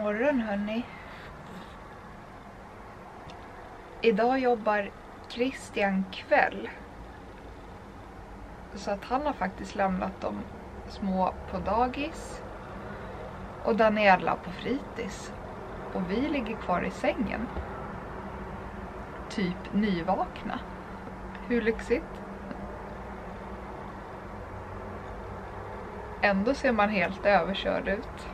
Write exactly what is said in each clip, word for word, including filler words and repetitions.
morgon hörni. Idag jobbar Christian kväll. Så att han har faktiskt lämnat de små på dagis. Och Daniela på fritids. Och vi ligger kvar i sängen. Typ nyvakna. Hur lyxigt? Ändå ser man helt överkörd ut.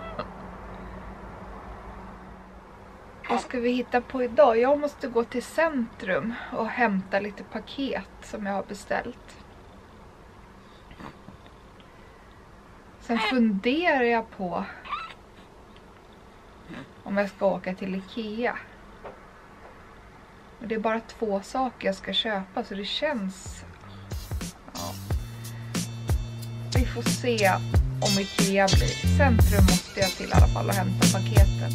Vad ska vi hitta på idag? Jag måste gå till centrum och hämta lite paket som jag har beställt. Sen funderar jag på om jag ska åka till Ikea. Men det är bara två saker jag ska köpa så det känns... Ja. Vi får se om Ikea blir. Centrum måste jag till i alla fall och hämta paketen.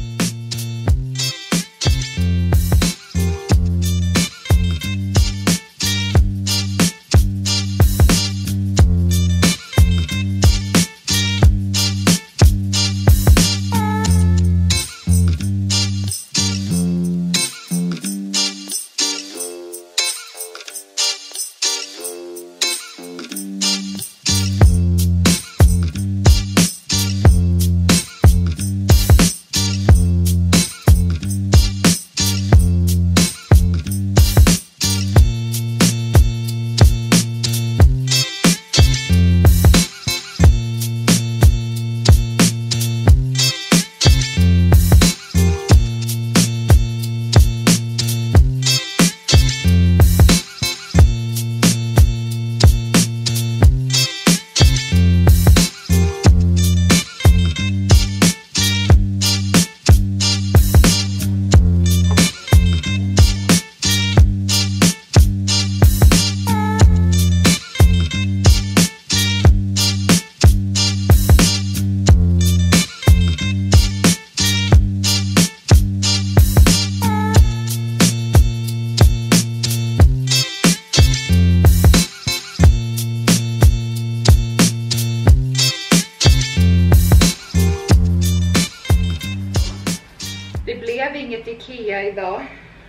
Inget Ikea idag.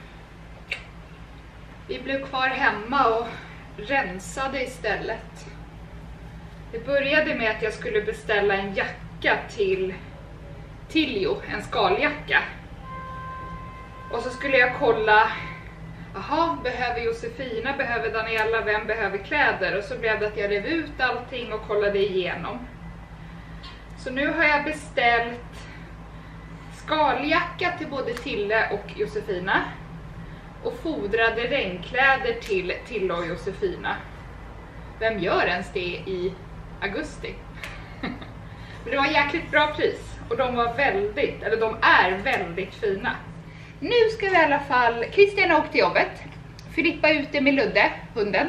Vi blev kvar hemma och rensade istället. Det började med att jag skulle beställa en jacka till Tiljo, en skaljacka. Och så skulle jag kolla, jaha, behöver Josefina, behöver Daniela, vem behöver kläder? Och så blev det att jag rev ut allting och kollade igenom. Så nu har jag beställt skaljacka till både Tille och Josefina och fodrade regnkläder till Tille och Josefina. Vem gör ens det i augusti? Men det var jäkligt bra pris och de var väldigt, eller de är väldigt fina. Nu ska vi i alla fall, Christian har åkt till jobbet, Filippa är ute med Ludde, hunden.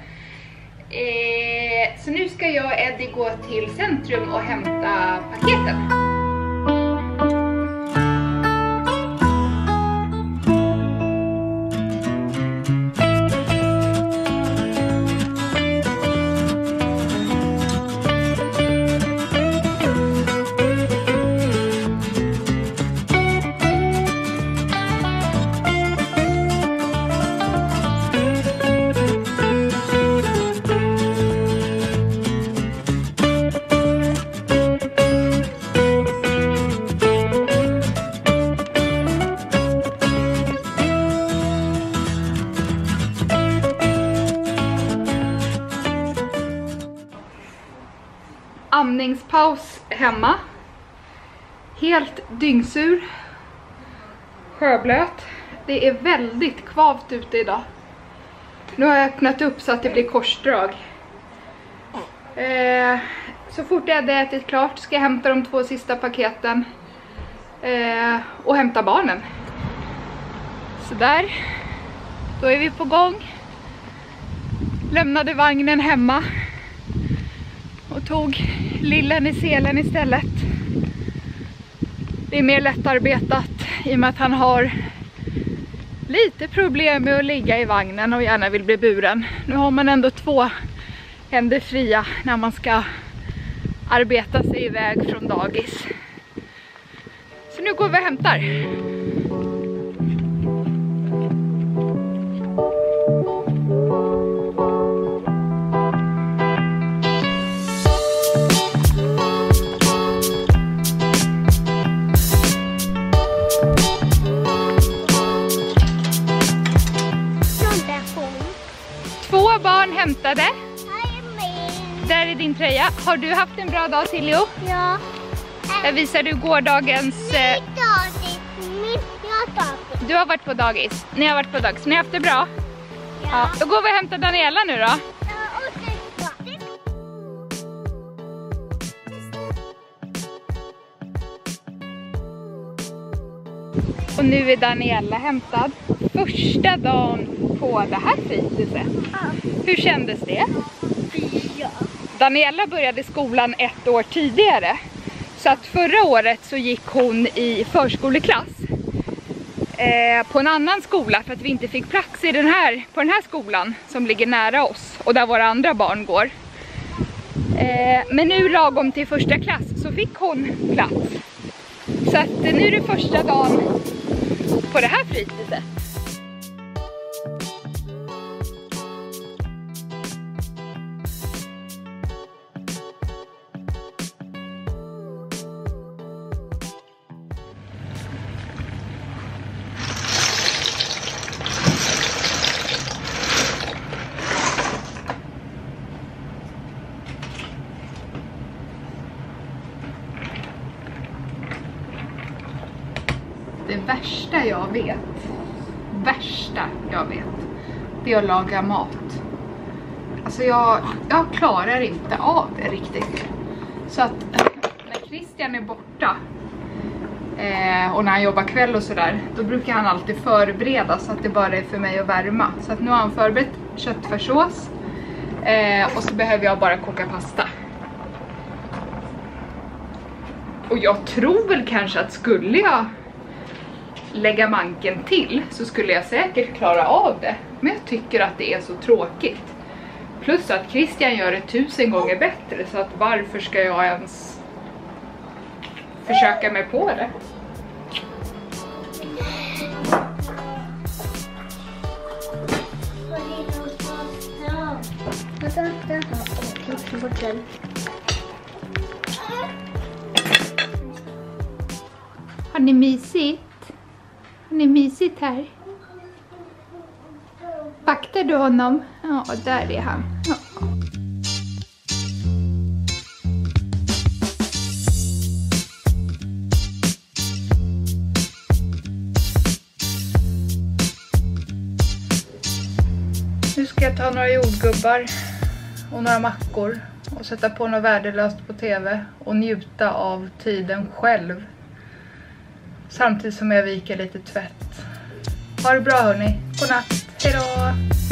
eh, så nu ska jag och Eddie gå till centrum och hämta paketen. Amningspaus hemma. Helt dyngsur. Sjöblöt. Det är väldigt kvavt ute idag. Nu har jag öppnat upp så att det blir korsdrag. Eh, så fort jag hade ätit klart ska jag hämta de två sista paketen. Eh, och hämta barnen. Så där. Då är vi på gång. Lämnade vagnen hemma. Och tog lillen i selen istället. Det är mer lättarbetat i och med att han har lite problem med att ligga i vagnen och gärna vill bli buren. Nu har man ändå två händer fria när man ska arbeta sig iväg från dagis. för nu går vi och hämtar. Två barn hämtade. Där är din tröja. Har du haft en bra dag, Tilio? Ja. Jag visar du gårdagens... Eh... Mitt dagis. Mitt dagis. Du har varit på dagis. Ni har varit på dagis. Ni har haft det bra? Ja. Ja. Då går vi och hämtar Daniela nu då. Och nu är Daniela hämtad. Första dagen på det här fritidet. Ja. Hur kändes det? Ja. Daniela började skolan ett år tidigare. Så att förra året så gick hon i förskoleklass. Eh, på en annan skola för att vi inte fick plats i den här, på den här skolan som ligger nära oss. Och där våra andra barn går. Eh, men nu lagom till första klass så fick hon plats. Så att nu är det första dagen på det här fritidet. Det värsta jag vet, värsta jag vet, det är att laga mat. Alltså jag, jag klarar inte av det riktigt. Så att när Christian är borta eh, och när han jobbar kväll och sådär, då brukar han alltid förbereda så att det bara är för mig att värma. Så att nu har han förberett köttfärssås eh, och så behöver jag bara koka pasta. Och jag tror väl kanske att skulle jag lägga manken till så skulle jag säkert klara av det. Men jag tycker att det är så tråkigt. Plus att Christian gör det tusen gånger bättre. Så att varför ska jag ens försöka mig på det? Har ni mysigt? Har ni mysigt här? Vaktar du honom? Ja, där är han. Ja. Nu ska jag ta några jordgubbar och några mackor och sätta på något värdelöst på tv och njuta av tiden själv. Samtidigt som jag viker lite tvätt. Ha det bra hörni. Godnatt. Hej då.